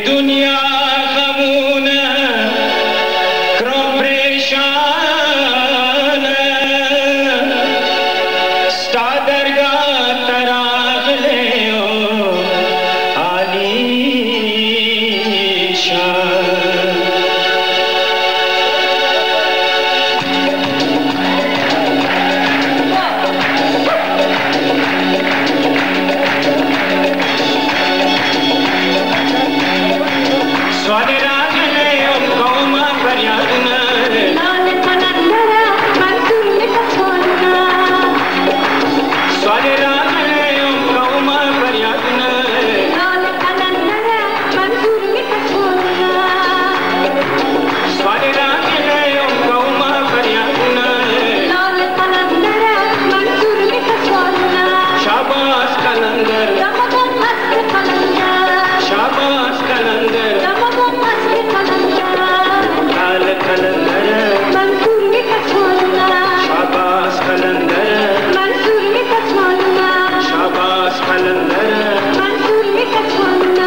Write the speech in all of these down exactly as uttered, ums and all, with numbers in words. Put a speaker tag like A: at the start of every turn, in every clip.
A: دنیا غمونه کرم پریشانه ستا درگاه تراغله و عالیشان سوال راغله ام قوما فریادونه
B: لال قلندره منصور میکسونه
A: سوال راغله ام قوما فریادونه
B: لال قلندره منصور میکسونه
A: سوال راغله ام قوما فریادونه
B: لال قلندره منصور میکسونه
A: شاباش قلندر
B: رمضان مست قلندر
A: شاباش قلندر
B: رمضان مست قلندر
A: لال قلندر
B: منصور میکسونه
A: شاباش قلندر
B: منصور میکسونه
A: شاباش قلندر
B: منصور میکسونه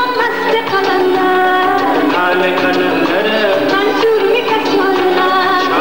A: قلندر منصور میکسونه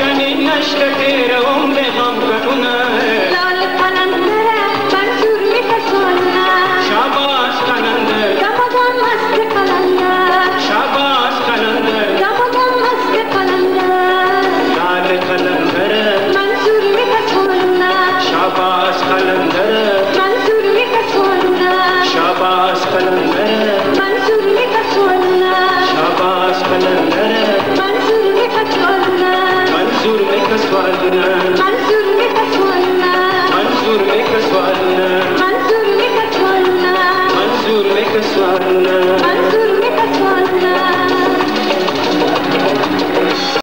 A: روشنی نشت تیره هم به غم کنونه
B: لال قلندر منظور میکشونه
A: شاباس قلندر
B: دمادم مست قلندر
A: شاباس قلندر
B: دمادم مست قلندر
A: لال قلندر
B: منظور میکشونه
A: شاباس قلندر
B: منظور میکشونه
A: شاباس قلندر
B: منظور میکشونه
A: شاباس قلندر
B: منظور میکشونه
A: منظور میکشونه